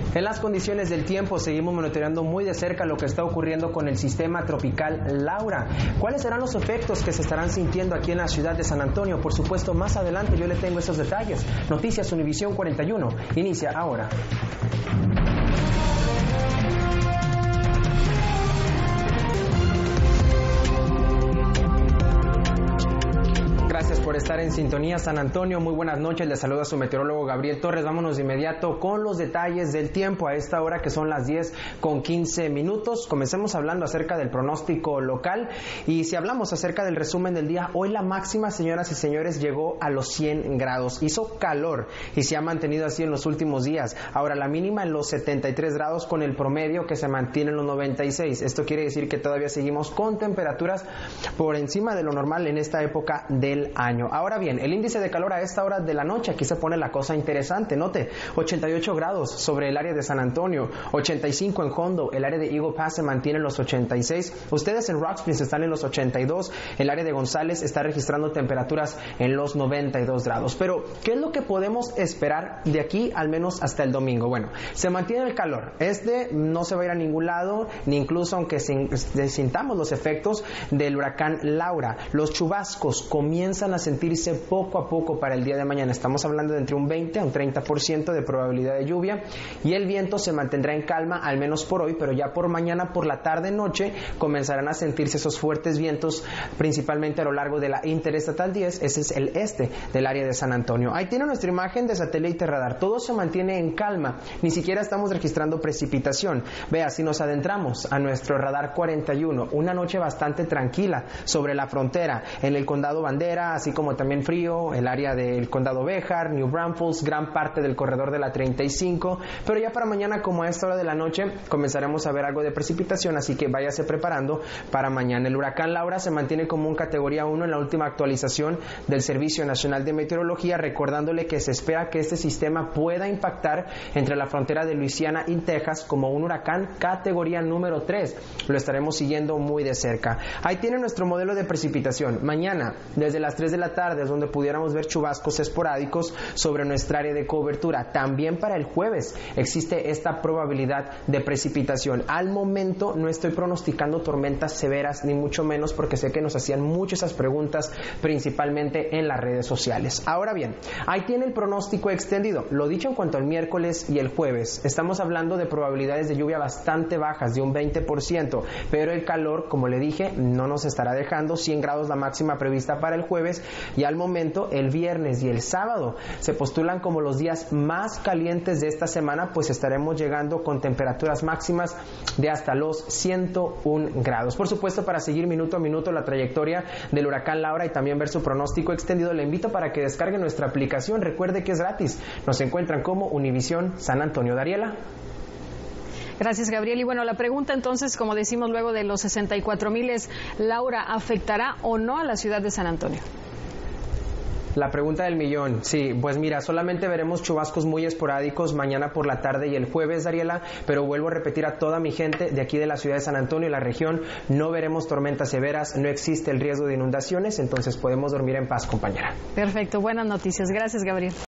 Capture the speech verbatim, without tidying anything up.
En las condiciones del tiempo seguimos monitoreando muy de cerca lo que está ocurriendo con el sistema tropical Laura. ¿Cuáles serán los efectos que se estarán sintiendo aquí en la ciudad de San Antonio? Por supuesto, más adelante yo le tengo esos detalles. Noticias Univisión cuarenta y uno inicia ahora. Gracias por estar en sintonía, San Antonio. Muy buenas noches. Les saluda su meteorólogo Gabriel Torres. Vámonos de inmediato con los detalles del tiempo a esta hora que son las diez con quince minutos. Comencemos hablando acerca del pronóstico local. Y si hablamos acerca del resumen del día, hoy la máxima, señoras y señores, llegó a los cien grados. Hizo calor y se ha mantenido así en los últimos días. Ahora la mínima en los setenta y tres grados con el promedio que se mantiene en los noventa y seis. Esto quiere decir que todavía seguimos con temperaturas por encima de lo normal en esta época del año. Ahora bien, el índice de calor a esta hora de la noche, aquí se pone la cosa interesante, note, ochenta y ocho grados sobre el área de San Antonio, ochenta y cinco en Hondo, el área de Eagle Pass se mantiene en los ochenta y seis, ustedes en Rock Springs están en los ochenta y dos, el área de González está registrando temperaturas en los noventa y dos grados. Pero, ¿qué es lo que podemos esperar de aquí al menos hasta el domingo? Bueno, se mantiene el calor, este no se va a ir a ningún lado, ni incluso aunque sintamos los efectos del huracán Laura. Los chubascos comienzan a sentirse poco a poco para el día de mañana. Estamos hablando de entre un veinte a un treinta por ciento de probabilidad de lluvia y el viento se mantendrá en calma al menos por hoy, pero ya por mañana, por la tarde noche, comenzarán a sentirse esos fuertes vientos, principalmente a lo largo de la Interestatal diez, ese es el este del área de San Antonio. Ahí tiene nuestra imagen de satélite radar, todo se mantiene en calma, ni siquiera estamos registrando precipitación. Vea, si nos adentramos a nuestro radar cuarenta y uno, una noche bastante tranquila sobre la frontera, en el condado Bandera, así como también frío, el área del condado Béjar, New Braunfels, gran parte del corredor de la treinta y cinco, pero ya para mañana, como a esta hora de la noche, comenzaremos a ver algo de precipitación, así que váyase preparando para mañana. El huracán Laura se mantiene como un categoría uno en la última actualización del Servicio Nacional de Meteorología, recordándole que se espera que este sistema pueda impactar entre la frontera de Luisiana y Texas como un huracán categoría número tres. Lo estaremos siguiendo muy de cerca. Ahí tiene nuestro modelo de precipitación. Mañana, desde las tres de la tarde es donde pudiéramos ver chubascos esporádicos sobre nuestra área de cobertura. También para el jueves existe esta probabilidad de precipitación. Al momento no estoy pronosticando tormentas severas, ni mucho menos, porque sé que nos hacían mucho esas preguntas, principalmente en las redes sociales. Ahora bien, ahí tiene el pronóstico extendido. Lo dicho en cuanto al miércoles y el jueves, estamos hablando de probabilidades de lluvia bastante bajas, de un veinte por ciento, pero el calor, como le dije, no nos estará dejando. Cien grados la máxima prevista para el jueves, y al momento el viernes y el sábado se postulan como los días más calientes de esta semana, pues estaremos llegando con temperaturas máximas de hasta los ciento uno grados. Por supuesto, para seguir minuto a minuto la trayectoria del huracán Laura y también ver su pronóstico extendido, le invito para que descargue nuestra aplicación. Recuerde que es gratis. Nos encuentran como Univisión San Antonio. Dariela. Gracias, Gabriel. Y bueno, la pregunta entonces, como decimos luego de los sesenta y cuatro mil, es, ¿Laura afectará o no a la ciudad de San Antonio? La pregunta del millón, sí, pues mira, solamente veremos chubascos muy esporádicos mañana por la tarde y el jueves, Dariela, pero vuelvo a repetir a toda mi gente de aquí de la ciudad de San Antonio y la región, no veremos tormentas severas, no existe el riesgo de inundaciones, entonces podemos dormir en paz, compañera. Perfecto, buenas noticias. Gracias, Gabriel.